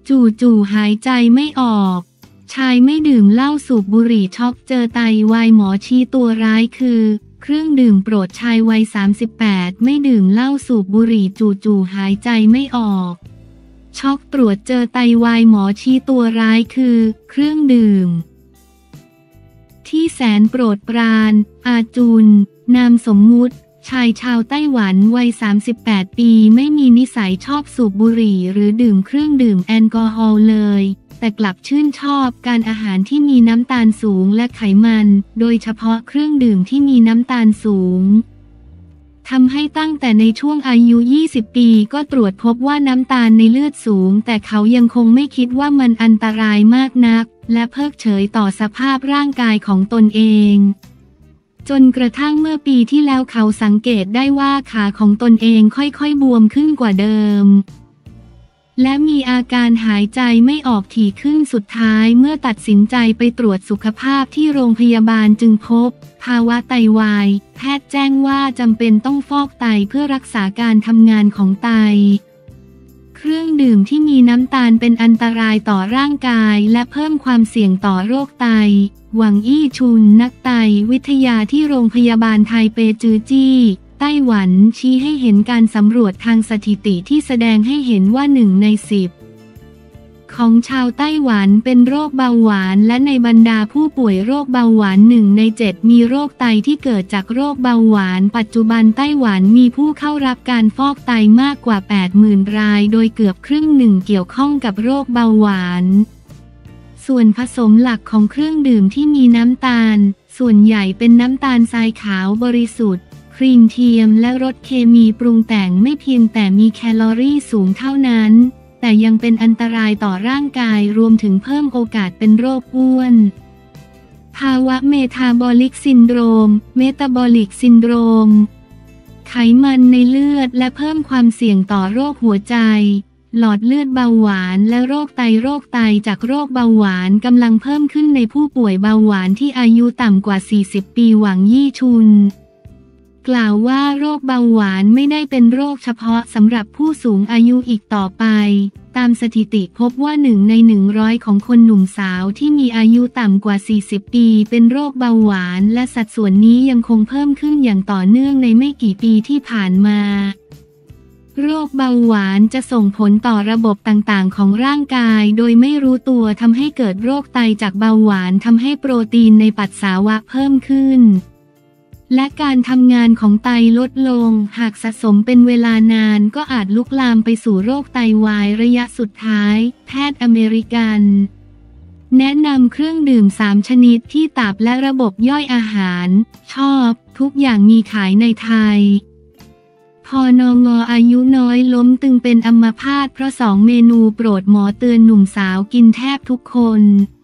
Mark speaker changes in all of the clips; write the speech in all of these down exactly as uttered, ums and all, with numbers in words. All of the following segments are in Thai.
Speaker 1: จู่ๆหายใจไม่ออกชายไม่ดื่มเหล้าสูบบุหรี่ช็อกเจอไตวายหมอชี้ตัวร้ายคือเครื่องดื่มโปรดชายวัยสามสิบแปดไม่ดื่มเหล้าสูบบุหรี่จู่ๆหายใจไม่ออกช็อกตรวจเจอไตวายหมอชี้ตัวร้ายคือเครื่องดื่มที่แสนโปรดปรานอาจุนนามสมมุติชายชาวไต้หวันวัยสามสิบแปดปีไม่มีนิสัยชอบสูบบุหรี่หรือดื่มเครื่องดื่มแอลกอฮอล์เลยแต่กลับชื่นชอบการอาหารที่มีน้ำตาลสูงและไขมันโดยเฉพาะเครื่องดื่มที่มีน้ำตาลสูงทำให้ตั้งแต่ในช่วงอายุยี่สิบปีก็ตรวจพบว่าน้ำตาลในเลือดสูงแต่เขายังคงไม่คิดว่ามันอันตรายมากนักและเพิกเฉยต่อสภาพร่างกายของตนเองจนกระทั่งเมื่อปีที่แล้วเขาสังเกตได้ว่าขาของตนเองค่อยๆบวมขึ้นกว่าเดิมและมีอาการหายใจไม่ออกถี่ขึ้นสุดท้ายเมื่อตัดสินใจไปตรวจสุขภาพที่โรงพยาบาลจึงพบภาวะไตวายแพทย์แจ้งว่าจำเป็นต้องฟอกไตเพื่อรักษาการทำงานของไตเครื่องดื่มที่มีน้ำตาลเป็นอันตรายต่อร่างกายและเพิ่มความเสี่ยงต่อโรคไตหวังอี้ชุนนักไตวิทยาที่โรงพยาบาลไทเปจือจี้ไต้หวันชี้ให้เห็นการสำรวจทางสถิติที่แสดงให้เห็นว่าหนึ่งในสิบของชาวไต้หวันเป็นโรคเบาหวานและในบรรดาผู้ป่วยโรคเบาหวานหนึ่งในเจ็ดมีโรคไตที่เกิดจากโรคเบาหวานปัจจุบันไต้หวันมีผู้เข้ารับการฟอกไตมากกว่า แปดหมื่น รายโดยเกือบครึ่งหนึ่งเกี่ยวข้องกับโรคเบาหวานส่วนผสมหลักของเครื่องดื่มที่มีน้ำตาลส่วนใหญ่เป็นน้ำตาลทรายขาวบริสุทธิ์ครีมเทียมและรสเคมีปรุงแต่งไม่เพียงแต่มีแคลอรี่สูงเท่านั้นแต่ยังเป็นอันตรายต่อร่างกายรวมถึงเพิ่มโอกาสเป็นโรคอ้วนภาวะเมตาบอลิกซินโดรมเมตาบอลิกซินโดรมไขมันในเลือดและเพิ่มความเสี่ยงต่อโรคหัวใจหลอดเลือดเบาหวานและโรคไตโรคไตจากโรคเบาหวานกำลังเพิ่มขึ้นในผู้ป่วยเบาหวานที่อายุต่ำกว่าสี่สิบปีหวังยี่ชุนกล่าวว่าโรคเบาหวานไม่ได้เป็นโรคเฉพาะสำหรับผู้สูงอายุอีกต่อไปตามสถิติพบว่าหนึ่งในหนึ่งร้อยของคนหนุ่มสาวที่มีอายุต่ำกว่าสี่สิบปีเป็นโรคเบาหวานและสัดส่วนนี้ยังคงเพิ่มขึ้นอย่างต่อเนื่องในไม่กี่ปีที่ผ่านมาโรคเบาหวานจะส่งผลต่อระบบต่างๆของร่างกายโดยไม่รู้ตัวทำให้เกิดโรคไตจากเบาหวานทำให้โปรตีนในปัสสาวะเพิ่มขึ้นและการทำงานของไตลดลงหากสะสมเป็นเวลานานก็อาจลุกลามไปสู่โรคไตวายระยะสุดท้ายแพทย์อเมริกันแนะนำเครื่องดื่มสามชนิดที่ตับและระบบย่อยอาหารชอบทุกอย่างมีขายในไทยพอนงอายุน้อยล้มตึงเป็นอัมพาตเพราะสองเมนูโปรดหมอเตือนหนุ่มสาวกินแทบทุกคน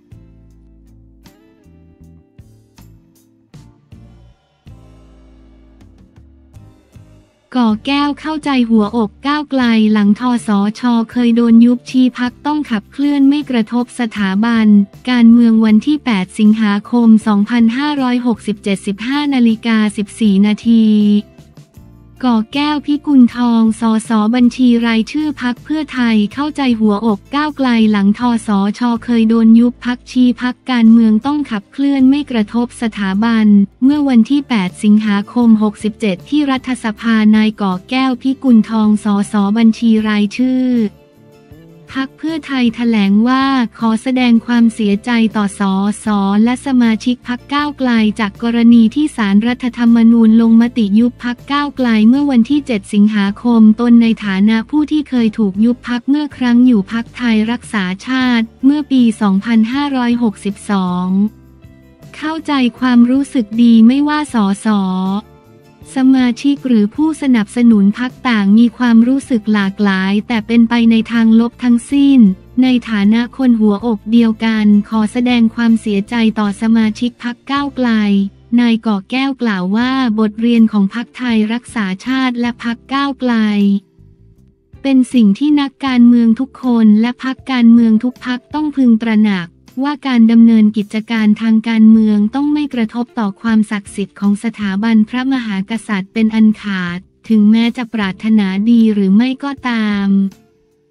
Speaker 1: ก่อแก้วเข้าใจหัวอกก้าวไกลหลังทสช.เคยโดนยุบชี้พักต้องขับเคลื่อนไม่กระทบสถาบันการเมืองวันที่แปดสิงหาคมสองพันห้าร้อยหกสิบเจ็ด สิบห้านาฬิกาสิบสี่นาทีก่อแก้วพิกุลทองสสบัญชีรายชื่อพรรคเพื่อไทยเข้าใจหัวอกก้าวไกลหลังทสช.เคยโดนยุบพรรคชี้พักการเมืองต้องขับเคลื่อนไม่กระทบสถาบันเมื่อวันที่แปดสิงหาคมหกสิบเจ็ดที่รัฐสภานายก่อแก้วพิกุลทองสสบัญชีรายชื่อพรรคเพื่อไทยแถลงว่าขอแสดงความเสียใจต่อสสและสมาชิกพรรคก้าวไกลจากกรณีที่ศาลรัฐธรรมนูญลงมติยุบพรรคก้าวไกลเมื่อวันที่เจ็ดสิงหาคมตนในฐานะผู้ที่เคยถูกยุบพรรคเมื่อครั้งอยู่พรรคไทยรักษาชาติเมื่อปีสองพันห้าร้อยหกสิบสองเข้าใจความรู้สึกดีไม่ว่าสสสมาชิกหรือผู้สนับสนุนพรรคต่างมีความรู้สึกหลากหลายแต่เป็นไปในทางลบทั้งสิ้นในฐานะคนหัวอกเดียวกันขอแสดงความเสียใจต่อสมาชิกพรรคก้าวไกลนายก่อแก้วกล่าวว่าบทเรียนของพรรคไทยรักษาชาติและพรรคก้าวไกลเป็นสิ่งที่นักการเมืองทุกคนและพรรคการเมืองทุกพรรคต้องพึงตระหนักว่าการดำเนินกิจการทางการเมืองต้องไม่กระทบต่อความศักดิ์สิทธิ์ของสถาบันพระมหากษัตริย์เป็นอันขาดถึงแม้จะปรารถนาดีหรือไม่ก็ตามภ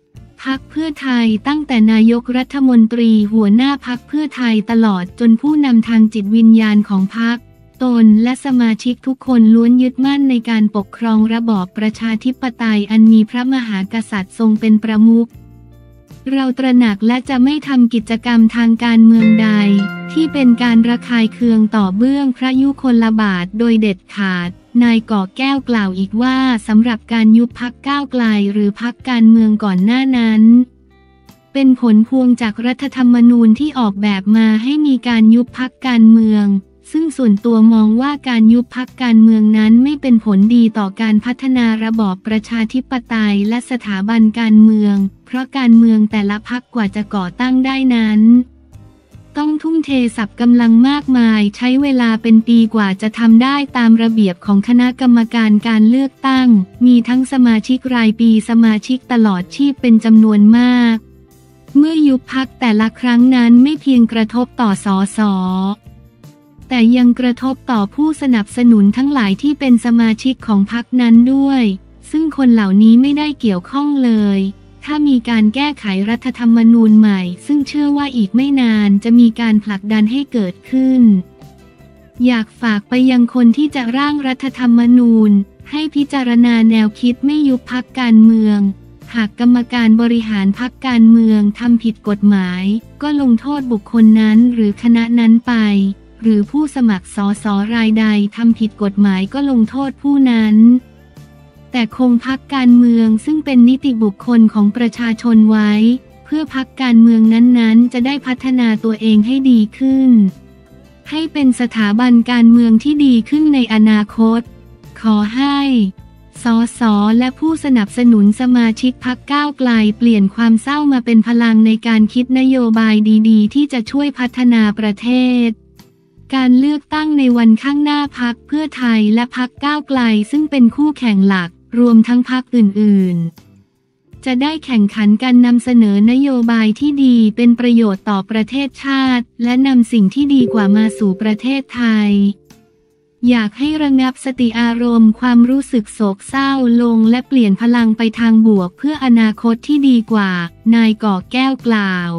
Speaker 1: พรรคเพื่อไทยตั้งแต่นายกรัฐมนตรีหัวหน้าพรรคเพื่อไทยตลอดจนผู้นำทางจิตวิญญาณของพรรคตนและสมาชิกทุกคนล้วนยึดมั่นในการปกครองระบอบประชาธิปไตยอันมีพระมหากษัตริย์ทรงเป็นประมุขเราตระหนักและจะไม่ทำกิจกรรมทางการเมืองใดที่เป็นการระคายเคืองต่อเบื้องพระยุคลบาทโดยเด็ดขาดนายก่อแก้วกล่าวอีกว่าสำหรับการยุบพรรคก้าวไกลหรือพรรคการเมืองก่อนหน้านั้นเป็นผลพวงจากรัฐธรรมนูญที่ออกแบบมาให้มีการยุบพรรคการเมืองซึ่งส่วนตัวมองว่าการยุบพรรคการเมืองนั้นไม่เป็นผลดีต่อการพัฒนาระบอบประชาธิปไตยและสถาบันการเมืองเพราะการเมืองแต่ละพรรคกว่าจะก่อตั้งได้นั้นต้องทุ่มเททรัพย์กำลังมากมายใช้เวลาเป็นปีกว่าจะทำได้ตามระเบียบของคณะกรรมการการเลือกตั้งมีทั้งสมาชิกรายปีสมาชิกตลอดชีพเป็นจำนวนมากเมื่อยุบพรรคแต่ละครั้งนั้นไม่เพียงกระทบต่อสสแต่ยังกระทบต่อผู้สนับสนุนทั้งหลายที่เป็นสมาชิกของพรรคนั้นด้วยซึ่งคนเหล่านี้ไม่ได้เกี่ยวข้องเลยถ้ามีการแก้ไขรัฐธรรมนูญใหม่ซึ่งเชื่อว่าอีกไม่นานจะมีการผลักดันให้เกิดขึ้นอยากฝากไปยังคนที่จะร่างรัฐธรรมนูญให้พิจารณาแนวคิดไม่ยุบพรรคการเมืองหากกรรมการบริหารพรรคการเมืองทำผิดกฎหมายก็ลงโทษบุคคลนั้นหรือคณะนั้นไปหรือผู้สมัครสสรายใดทำผิดกฎหมายก็ลงโทษผู้นั้นแต่คงพรรคการเมืองซึ่งเป็นนิติบุคคลของประชาชนไว้เพื่อพรรคการเมืองนั้นๆจะได้พัฒนาตัวเองให้ดีขึ้นให้เป็นสถาบันการเมืองที่ดีขึ้นในอนาคตขอให้สสและผู้สนับสนุนสมาชิกพรรคก้าวไกลเปลี่ยนความเศร้ามาเป็นพลังในการคิดนโยบายดีๆที่จะช่วยพัฒนาประเทศการเลือกตั้งในวันข้างหน้าพรรคเพื่อไทยและพรรคก้าวไกลซึ่งเป็นคู่แข่งหลักรวมทั้งพรรคอื่นๆจะได้แข่งขันกันนำเสนอนโยบายที่ดีเป็นประโยชน์ต่อประเทศชาติและนำสิ่งที่ดีกว่ามาสู่ประเทศไทยอยากให้ระงับสติอารมณ์ความรู้สึกโศกเศร้าลงและเปลี่ยนพลังไปทางบวกเพื่ออนาคตที่ดีกว่านายก่อแก้วกล่าว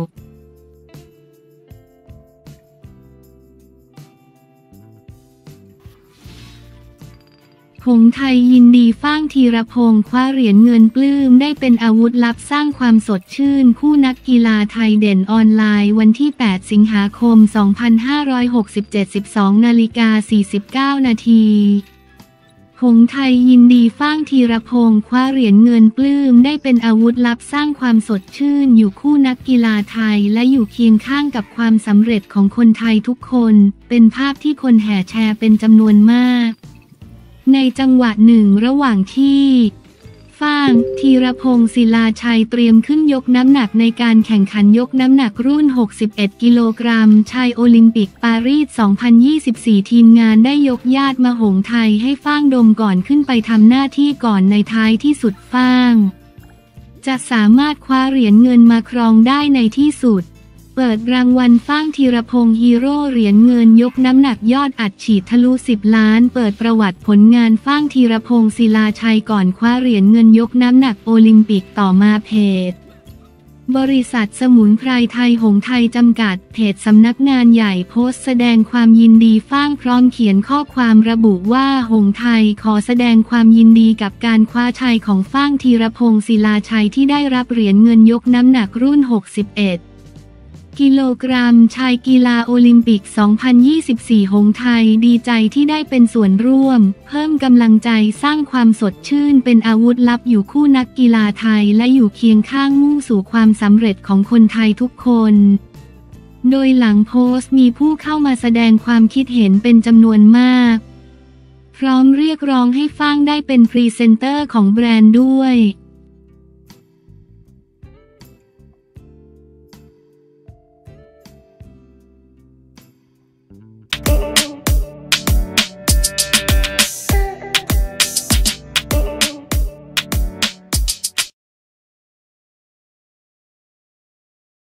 Speaker 1: หงส์ไทยยินดีฟ้างธีรพงษ์คว้าเหรียญเงินปลื้มได้เป็นอาวุธลับสร้างความสดชื่นคู่นักกีฬาไทยเด่นออนไลน์วันที่แปดสิงหาคมสองพันห้าร้อยหกสิบเจ็ด สิบสองนาฬิกาสี่สิบเก้านาทีหงส์ไทยยินดีฟ้างธีรพงษ์คว้าเหรียญเงินปลื้มได้เป็นอาวุธลับสร้างความสดชื่นอยู่คู่นักกีฬาไทยและอยู่เคียงข้างกับความสำเร็จของคนไทยทุกคนเป็นภาพที่คนแห่แชร์เป็นจำนวนมากในจังหวะหนึ่งระหว่างที่ฟ้างธีรพงษ์ศิลาชัยเตรียมขึ้นยกน้ำหนักในการแข่งขันยกน้ำหนักรุ่นหกสิบเอ็ดกิโลกรัมชายโอลิมปิกปารีสสองพันยี่สิบสี่ทีมงานได้ยกญาติมาหงส์ไทยให้ฟ้างดมก่อนขึ้นไปทำหน้าที่ก่อนในท้ายที่สุดฟ้างจะสามารถคว้าเหรียญเงินมาครองได้ในที่สุดเปิดรางวัลฟ้างธีรพงษ์ฮีโร่เหรียญเงินยกน้ำหนักยอดอัดฉีดทะลุสิบล้านเปิดประวัติผลงานฟ้างธีรพงษ์ศิลาชัยก่อนคว้าเหรียญเงินยกน้ำหนักโอลิมปิกต่อมาเพจบริษัทสมุนไพรไทยหงส์ไทยจำกัดเพจสำนักงานใหญ่โพสต์แสดงความยินดีฟ้างพร้อมเขียนข้อความระบุว่าหงส์ไทยขอแสดงความยินดีกับการคว้าชัยของฟ้างธีรพงษ์ศิลาชัยที่ได้รับเหรียญเงินยกน้ำหนักรุ่นหกสิบเอ็ดกิโลกรัมชายกีฬาโอลิมปิก สองพันยี่สิบสี่ หงส์ไทยดีใจที่ได้เป็นส่วนร่วมเพิ่มกำลังใจสร้างความสดชื่นเป็นอาวุธลับอยู่คู่นักกีฬาไทยและอยู่เคียงข้างมุ่งสู่ความสำเร็จของคนไทยทุกคนโดยหลังโพสต์มีผู้เข้ามาแสดงความคิดเห็นเป็นจำนวนมากพร้อมเรียกร้องให้ฟ้างได้เป็นพรีเซนเตอร์ของแบรนด์ด้วย